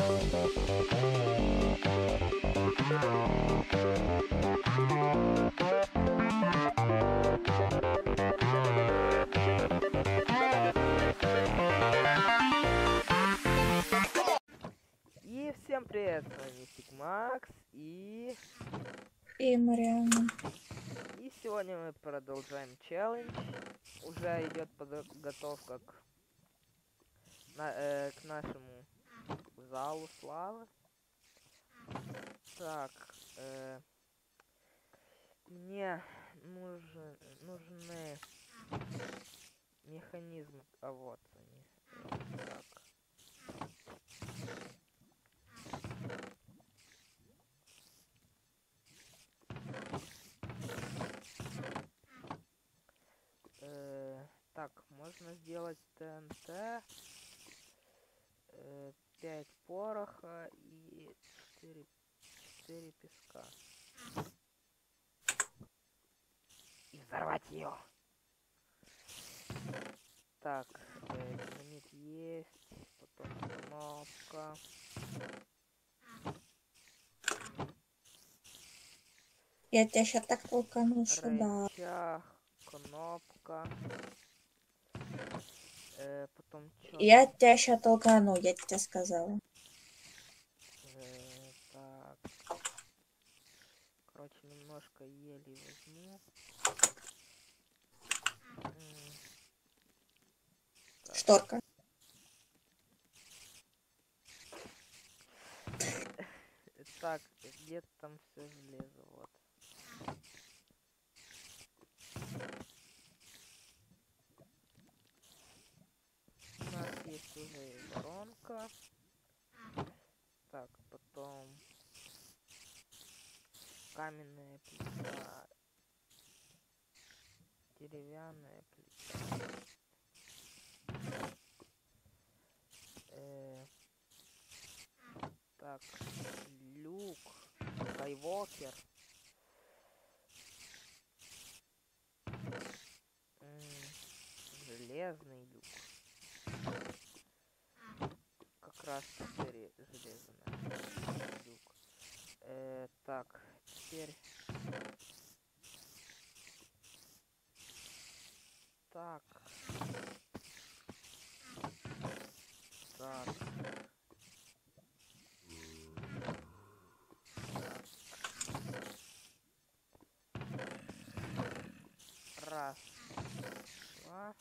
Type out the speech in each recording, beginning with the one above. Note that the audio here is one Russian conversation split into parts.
И всем привет, с вами Мистик Макс и Марианна. И сегодня мы продолжаем челлендж. Уже идет подготовка к нашему залу славы. Так, мне нужны механизмы. А вот они. Так. Так, можно сделать ТНТ, 5 пороха и 4 песка. И взорвать ее. Так, динамит есть, потом кнопка. Я тебя сейчас так толкану, что да. Рычаг, кнопка. Потом что? Я тебя сейчас толкану, я тебе сказала. Так. Короче, немножко ели возьму. Шторка. Так, где-то там все железо, вот. У нас есть уже и воронка. Так, потом каменная плита, деревянная плита. Так, люк, Скайвокер. Железный люк. Как раз 4 железных люк. Так, теперь... Так. Так. Раз. Два.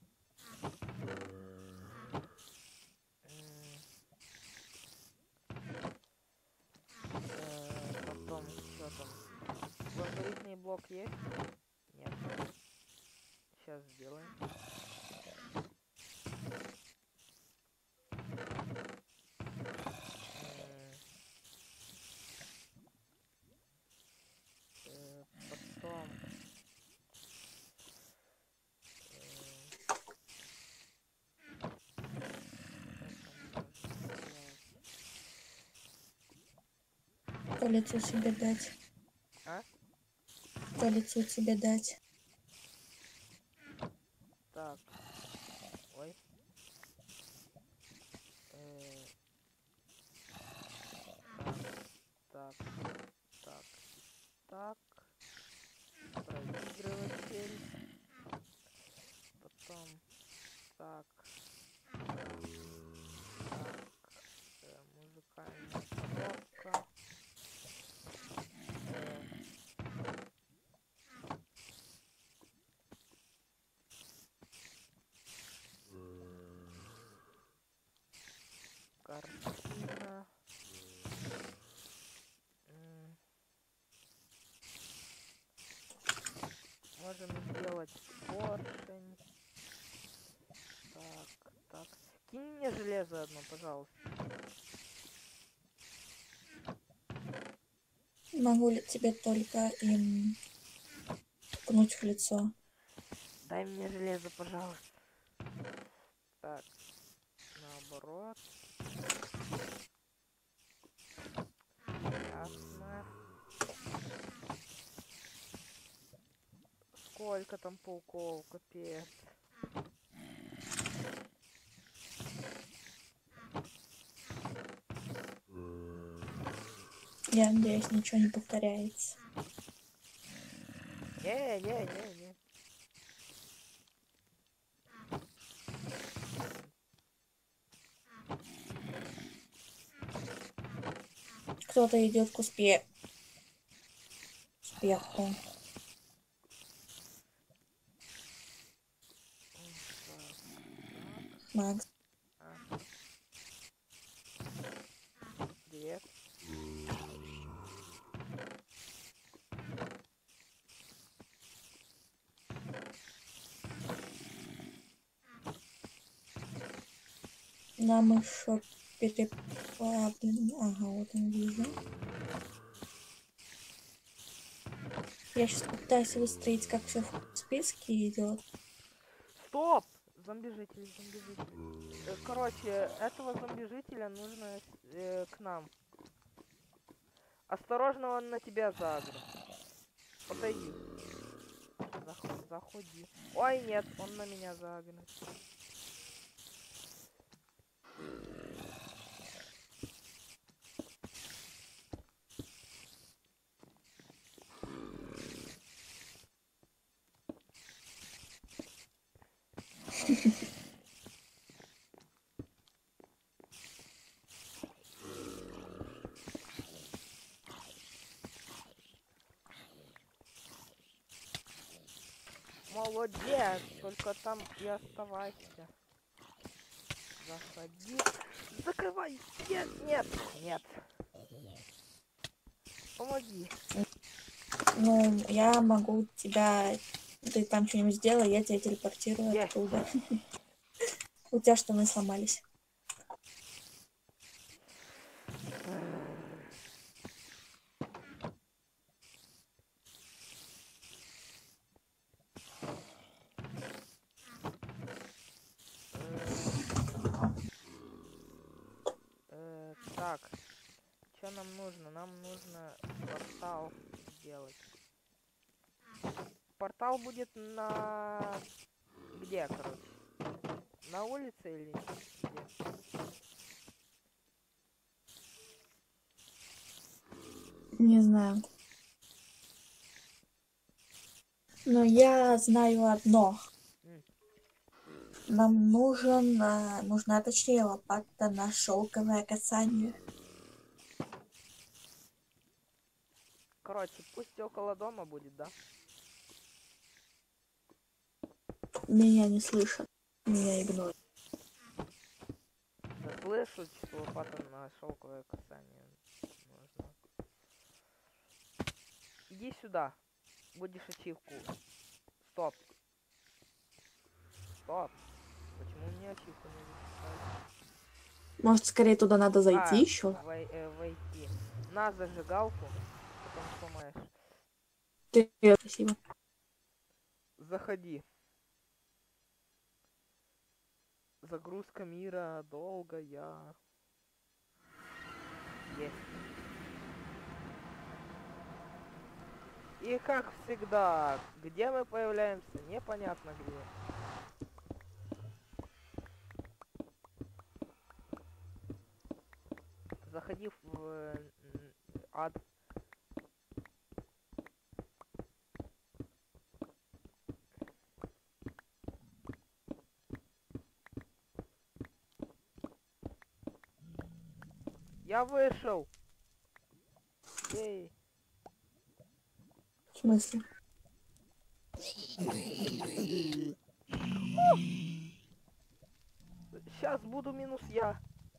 Потом, что там? Лазуритный блок есть? Нет. Сейчас сделаем. Потом... По лицу себе дать. А? По лицу себе дать. Так. Ой. Так. Так. Так. Проигрыватель. Потом. Так. Музыкальная коробка. Картина. Можем сделать поршень. Так. Кинь мне железо одно, пожалуйста. Могу ли тебе только им ткнуть в лицо? Дай мне железо, пожалуйста. Так. Наоборот. Ясно. Сколько там пауков, капец. Я надеюсь, ничего не повторяется. Не. Кто-то идет к успеху. Макс. Привет. Нам еще переплавлен. Ага, вот он вижу. Я сейчас попытаюсь выстроить, как все в списке идет. Стоп! Зомби-житель. Короче, этого зомби-жителя нужно к нам. Осторожно, он на тебя загреб. Подойди. Заходи. Ой, нет, он на меня загреб. Молодец, только там и оставайся. Заходи. Закрывай. Нет. Помоги. Ну, я могу тебя... Ты там что-нибудь сделай, я тебя телепортирую Есть. оттуда. У тебя штаны сломались. Так, что нам нужно? Нам нужно портал сделать. Портал будет на... Где, короче? На улице или где? Не знаю. Но я знаю одно. Нам нужна точнее лопата на шелковое касание. Короче, пусть около дома будет, да? Меня не слышат. Меня игнорируют. Да слышу, что лопата на шелковое касание нужно. Иди сюда. Будешь ачивку. Стоп. Почему мне ачивку не записали? Может, скорее туда надо зайти еще? Войти. На зажигалку, потом сломаешь. Спасибо. Заходи. Загрузка мира долгая. Есть. И как всегда, где мы появляемся, непонятно где. Заходи в ад. Я вышел. Ей. В смысле? Сейчас буду минус я.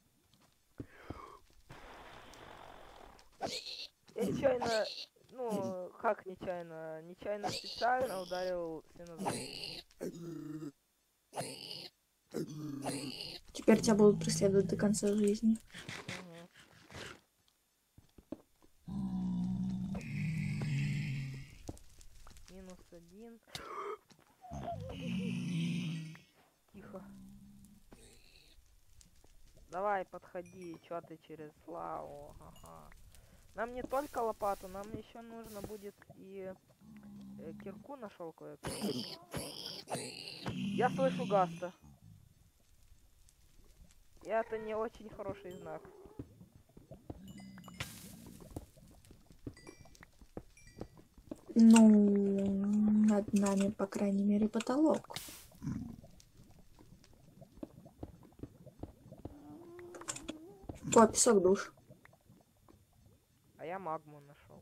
Я нечаянно, ну, как нечаянно? Нечаянно специально ударил свинозавода. Теперь тебя будут преследовать до конца жизни. -1. Тихо. Давай, подходи, чё ты через лаву, ага. Нам не только лопату, нам еще нужно будет и кирку на шелковое. Я слышу Гаста. И это не очень хороший знак. Ну, над нами, по крайней мере, потолок. О, песок душ. А я магму нашел.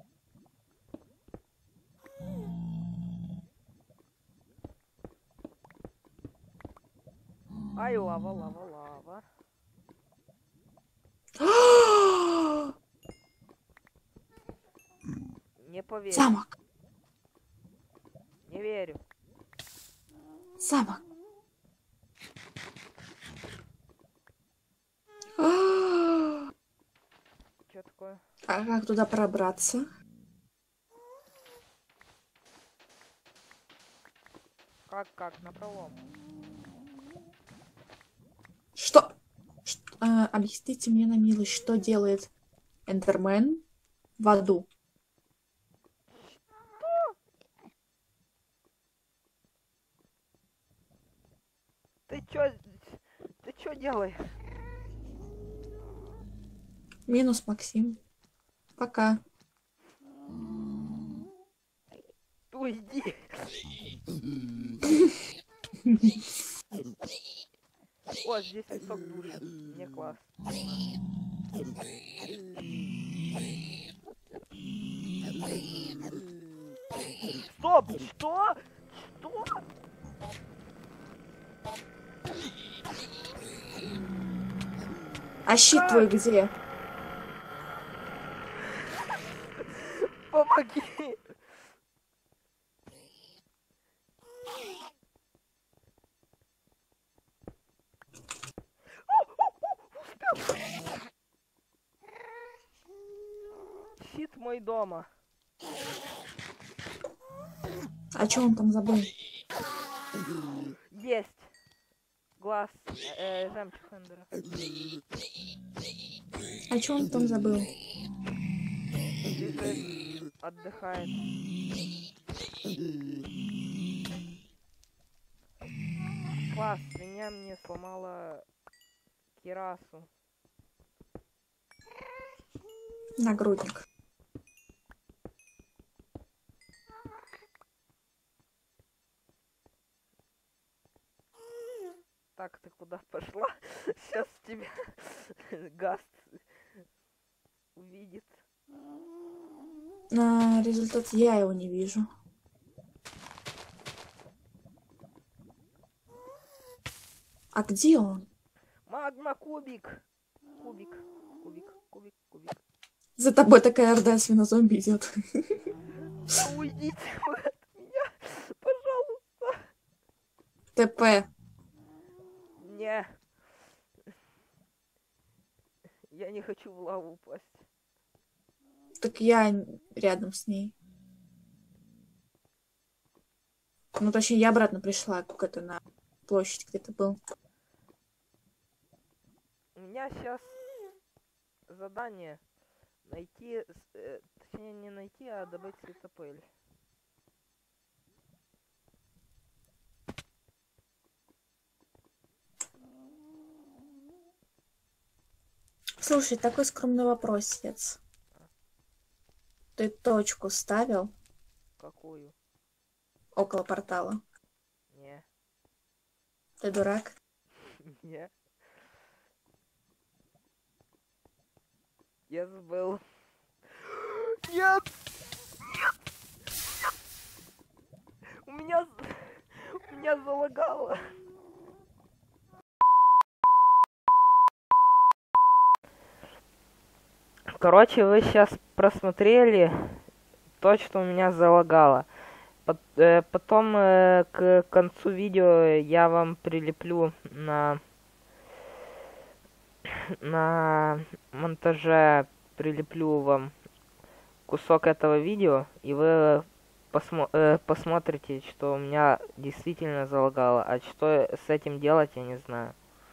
Ай, лава, лава, лава. Не поверю. Замок. Не верю. Замок. Что такое? А как туда пробраться? Как? Напролом. Что? Объясните мне на милость, что делает Эндермен в аду? Ты чё делаешь? Минус Максим. Пока. Уйди. О, здесь песок душит. Мне класс. Стоп! Что? Что? А щит твой где? Помоги! Щит мой дома. А чё он там забыл? Есть. Глаз. Жемчуг Эндера. А чё он там забыл? Лежит. Отдыхает. Класс. Меня мне сломала кирасу. Нагрудник. Так, ты куда пошла? Сейчас тебя Гаст увидит. На результат я его не вижу. А где он? Магма кубик. Кубик. За тобой такая орда свинозомби идет. Да уйдите вы от меня, пожалуйста. ТП. Не. Я не хочу в лаву упасть. Так я рядом с ней. Ну, точнее, я обратно пришла, как это на площадь где-то был. У меня сейчас задание найти, точнее не найти, а добыть светопыль. Слушай, такой скромный вопросец. Ты точку ставил Какую? около портала? Не. Ты дурак? Не. Я забыл. Нет! У меня залагало. Короче, вы сейчас просмотрели то, что у меня залагало. Потом к концу видео я вам прилеплю на монтаже, прилеплю вам кусок этого видео, и вы посмотрите, что у меня действительно залагало. А что с этим делать, я не знаю.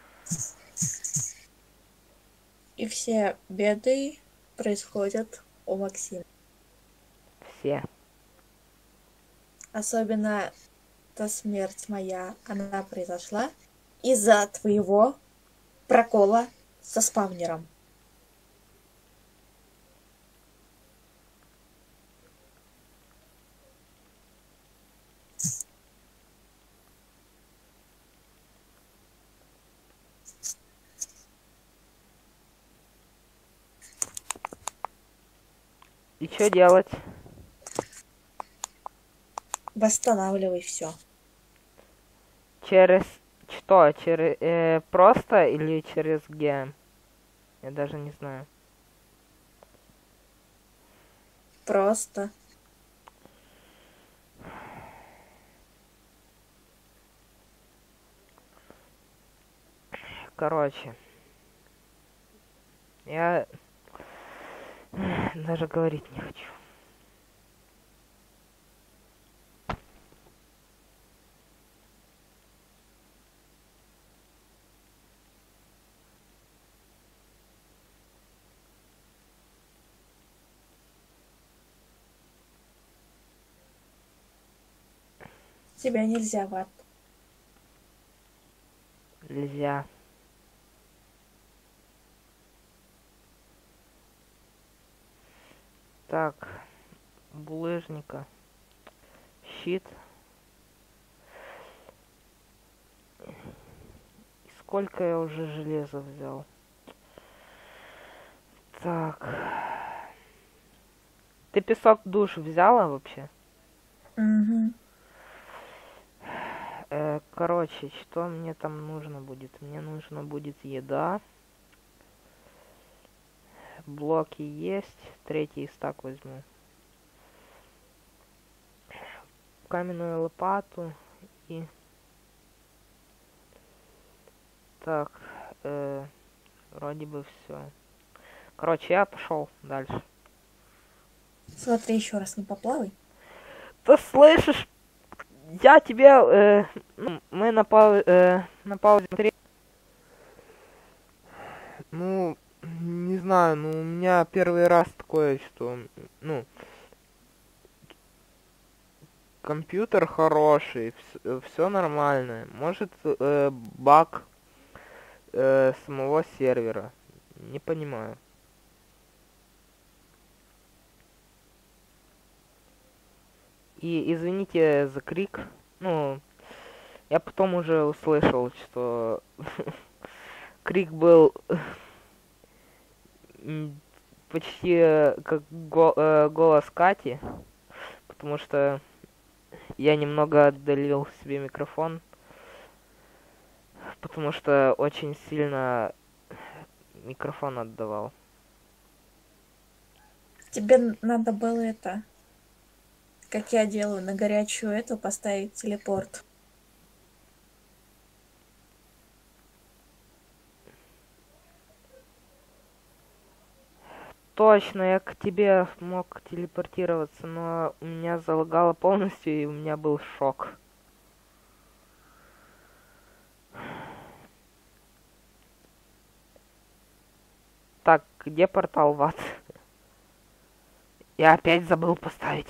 И все беды происходят у Максима. Все. Особенно та смерть моя, она произошла из-за твоего прокола со спавнером. И что делать? Восстанавливай все. Через что? Через просто или через ГМ? Я даже не знаю. Просто. Короче, я даже говорить не хочу. Тебя нельзя в ад. Нельзя. Так, булыжника. Щит. И сколько я уже железа взял? Так. Ты песок в душ взяла вообще? Угу. Короче, что мне там нужно будет? Мне нужно будет еда. Блоки есть. Третий стак возьму. Каменную лопату и... Так, вроде бы все. Короче, я пошел дальше. Смотри, еще раз не поплавай. Ты слышишь? Я тебе... мы на паузе смотрели. Ну, не знаю, ну у меня первый раз такое, что... Ну, компьютер хороший, все нормально. Может, баг самого сервера. Не понимаю. И извините за крик. Ну, я потом уже услышал, что крик был почти как голос Кати, потому что я немного отдалил себе микрофон, потому что очень сильно микрофон отдавал. Тебе надо было это, как я делаю, на горячую эту поставить телепорт. Точно, я к тебе мог телепортироваться, но у меня залагало полностью, и у меня был шок. Так, где портал в ад? Я опять забыл поставить.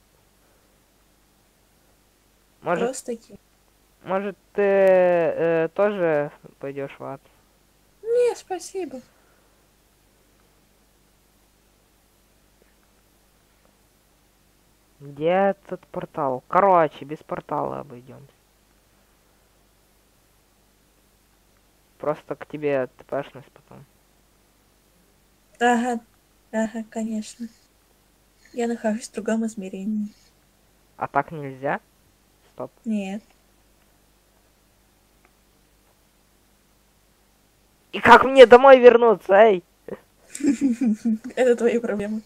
Может, Просто может ты тоже пойдешь в ад? Не, спасибо. Где этот портал? Короче, без портала обойдем. Просто к тебе тпшнусь потом. Ага, ага, конечно. Я нахожусь в другом измерении. А так нельзя? Стоп. Нет. И как мне домой вернуться, эй? Это твои проблемы.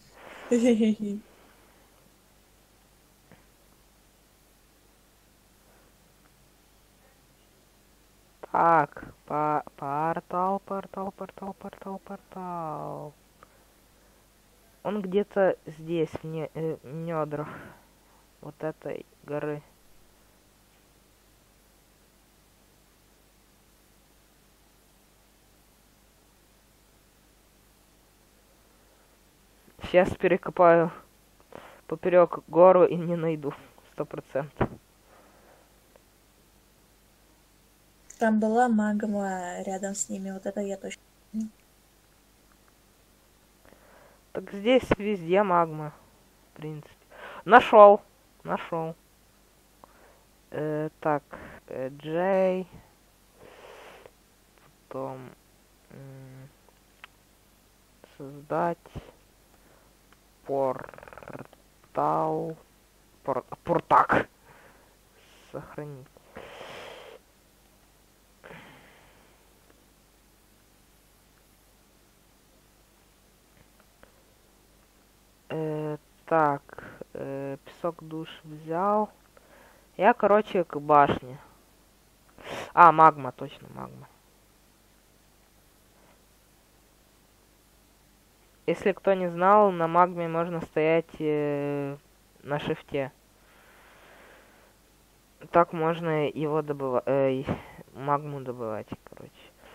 Так, портал. Он где-то здесь, в недрах вот этой горы. Сейчас перекопаю поперек гору и не найду. 100%. Там была магма рядом с ними, вот это я точно помню. Так здесь везде магма, в принципе. Нашел. Нашел. Так, Джей. Потом создать портал. Портак. Сохранить. Так, песок душ взял. Я, короче, к башне. А, магма, точно, магма. Если кто не знал, на магме можно стоять на шифте. Так можно его добывать, магму добывать, короче.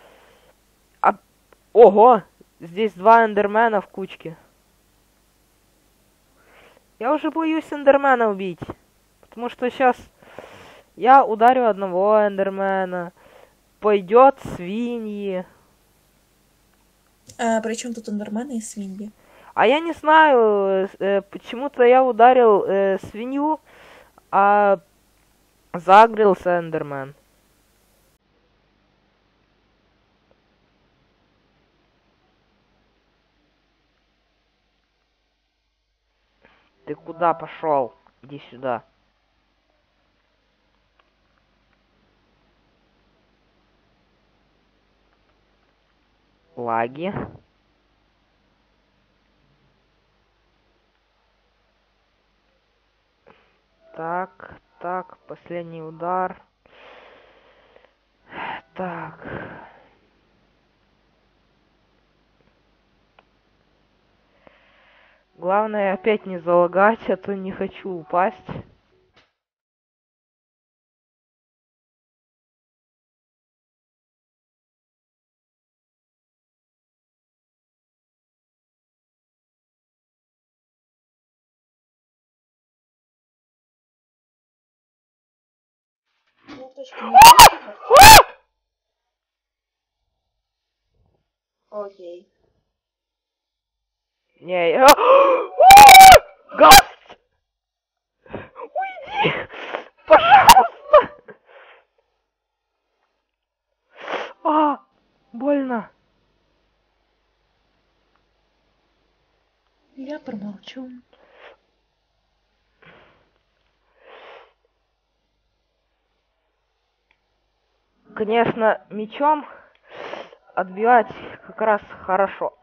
Ого! Здесь 2 эндермена в кучке. Я уже боюсь эндермена убить. Потому что сейчас я ударю одного эндермена. Пойдет свиньи. А при чем тут эндермены и свиньи? А я не знаю, почему-то я ударил свинью, а загрелся эндермен. Ты куда пошел? Иди сюда. Лаги. Так, так, последний удар. Так. Главное опять не залагать, а то не хочу упасть. Ну, точки не Окей. Не, я... Гаст! Уйди! Пожалуйста! Больно. Я промолчу. Конечно, мечом отбивать как раз хорошо.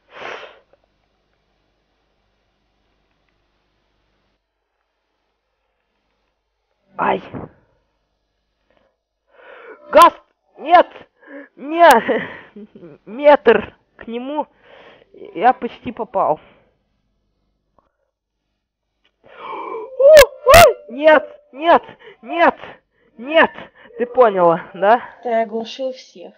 Ай! Гаст! Нет! Нет! Метр к нему. Я почти попал. Нет! Нет! Нет! Нет! Ты поняла, да? Ты оглушил всех.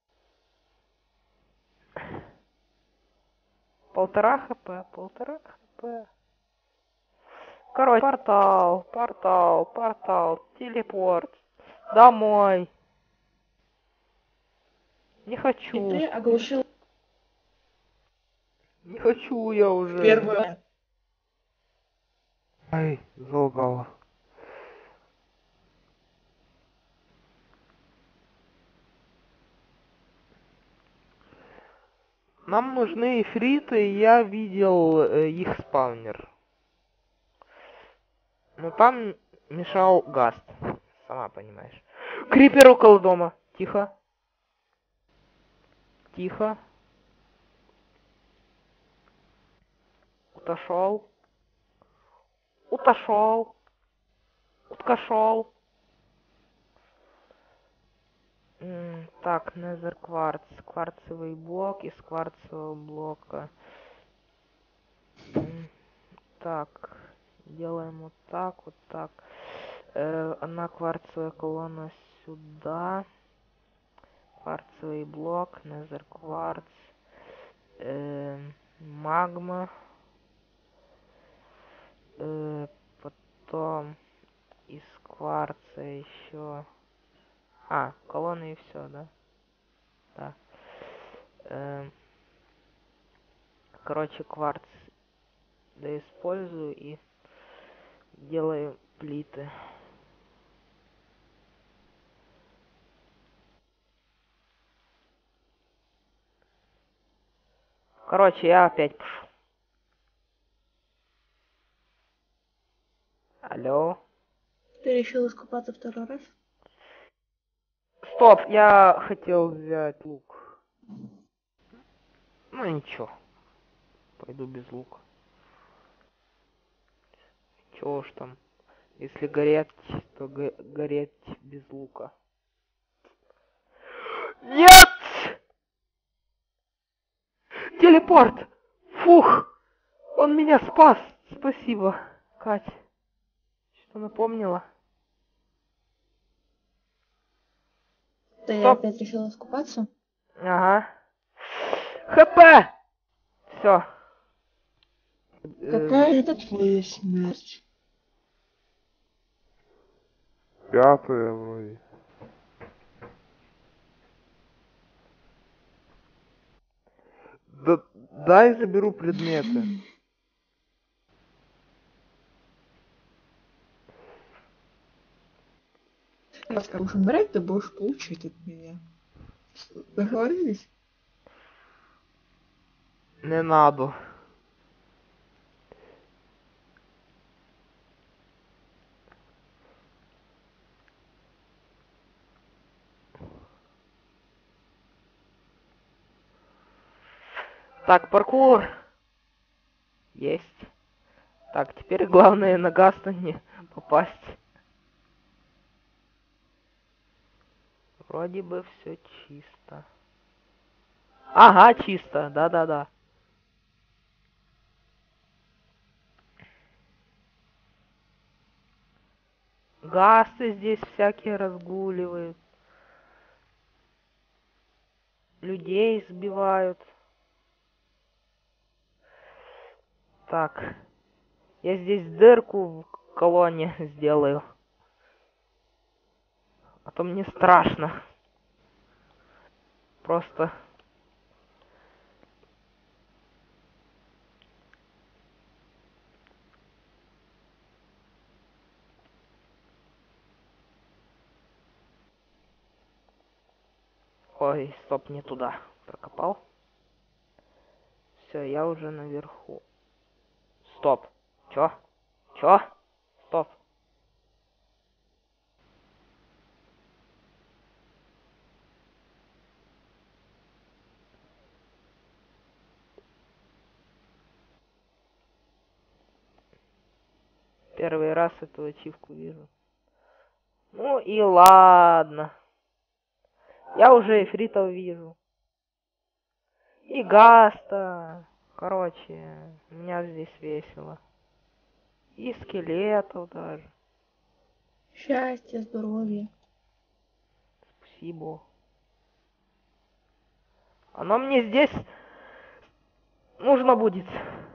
1,5 хп, 1,5 хп. Короче, портал, телепорт. Домой. Не И хочу. ты оглушил Не хочу я уже. первую. Ай, залагало. Нам нужны эфриты, и я видел их спавнер. Но там мешал Гаст. Сама понимаешь. Крипер около дома. Тихо. Тихо. Отошел. Отошел. Откошел. Так, Незер кварц. Кварцевый блок из кварцевого блока. Так. Делаем вот так, вот так. Одна кварцевая колонна сюда. Кварцевый блок, Незер кварц. Магма. Потом из кварца еще. Колонны и все, да? Да. Короче, кварц да использую и делаю плиты. Короче, я опять пошел. Алло. Ты решил искупаться второй раз? Стоп, я хотел взять лук. Ну ничего, пойду без лука. Чего уж там. Если гореть, то гореть без лука. Нет! Телепорт! Фух! Он меня спас! Спасибо, Кать. Что напомнила? Ты Стоп! опять решил искупаться? Ага. ХП! Все. Какая это твоя смерть? Пятая вроде. Да, дай заберу предметы. Раз будешь умирать, ты будешь получить от меня. Договорились? Не надо. Так, паркур. Есть. Так, теперь главное на Гаста не попасть. Вроде бы все чисто. Ага, чисто. Да-да-да. Гасты здесь всякие разгуливают. Людей сбивают. Так. Я здесь дырку в колонне сделаю. А то мне страшно. Просто. Ой, стоп, не туда. Прокопал. Все, я уже наверху. Стоп. Чё? Чё? Стоп. Первый раз эту ачивку вижу. Ну и ладно. Я уже эфритов вижу. И Гаста. Короче, у меня здесь весело. И скелетов даже. Счастья, здоровья. Спасибо. Оно мне здесь нужно будет.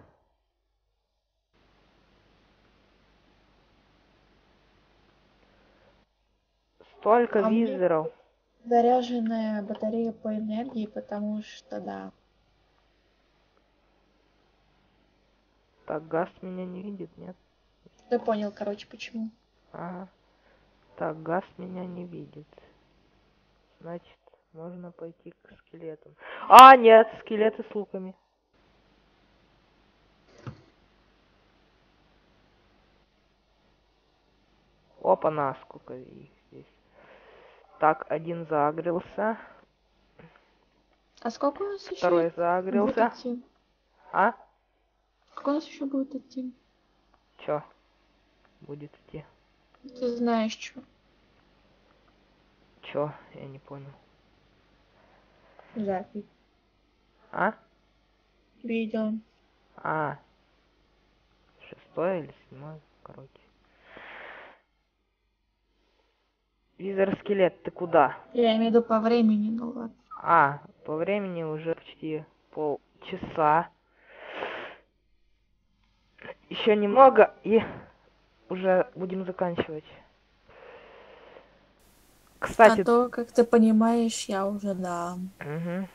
Столько А мне визеров. заряженная батарея по энергии, потому что да. Так, Гаст меня не видит, нет? Ты понял, короче, почему. Ага. Так, Гаст меня не видит. Значит, можно пойти к скелетам. А, нет, скелеты с луками. Опа-на, сколько их здесь. Так, один загрелся. А сколько у нас еще Второй будет загрелся. идти? А? Сколько у нас еще будет идти? Чё? Будет идти? Ты знаешь, что? Чё? Я не понял. Запись. А? Видео. А. Шестое или седьмое? Короче. Визор-скелет, ты куда? Я имею в виду по времени, ну ладно. А, по времени уже почти полчаса. Еще немного и уже будем заканчивать. А Кстати, то, как ты понимаешь, я уже да. угу.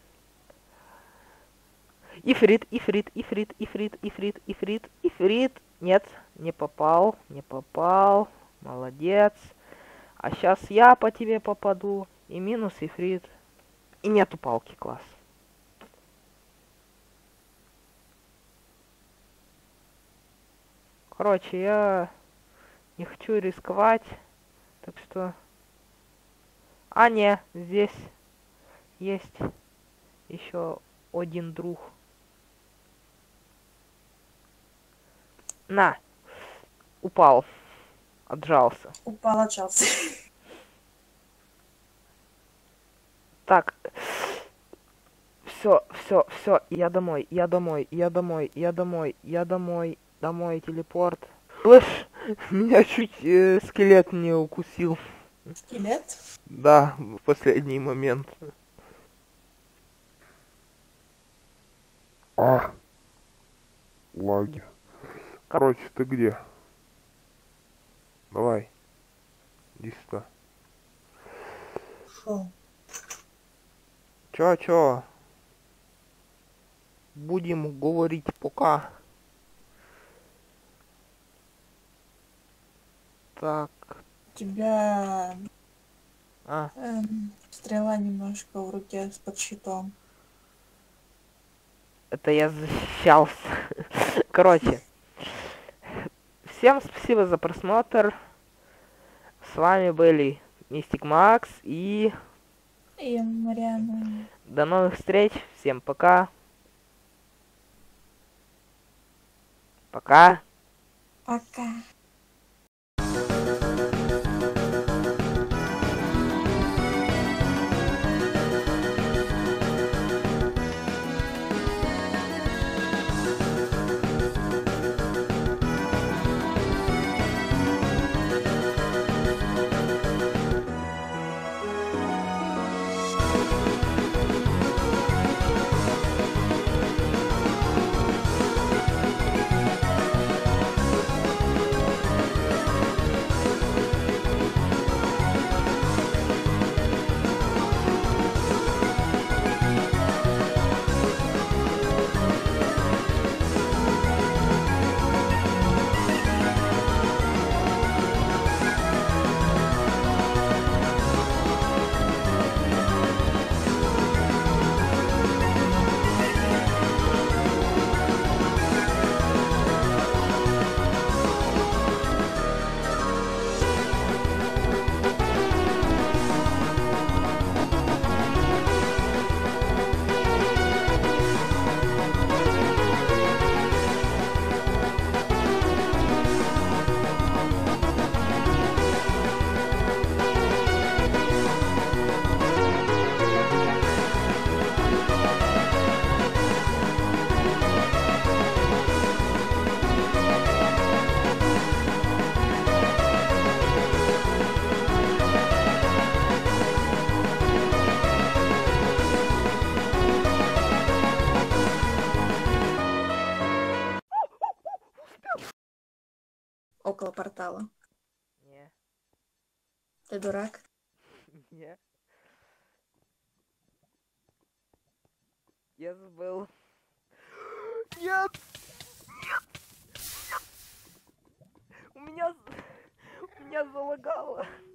Ифрит, ифрит, ифрит, ифрит, ифрит, ифрит, ифрит. Нет, не попал, не попал. Молодец. А сейчас я по тебе попаду. И минус ифрит. И нету палки, класс. Короче, я Не хочу рисковать. Так что... А, не, здесь есть еще один друг. На, упал, отжался. Упал, отжался. Так, все, я домой, я домой, я домой, я домой, я домой, домой, телепорт. Слышь, меня чуть скелет не укусил. Скелет? Да, в последний момент. А, лаги. Короче, ты где? Давай, иди сюда. Фу. Чё? Будем говорить пока. Так, У тебя а, стрела немножко в руке под щитом. это я защищался. Короче, всем спасибо за просмотр. С вами были Мистик Макс и И Мариана. до новых встреч. Всем пока. Пока. Пока. Около портала. Не, Ты дурак? не. Я забыл. Нет! У меня залагало.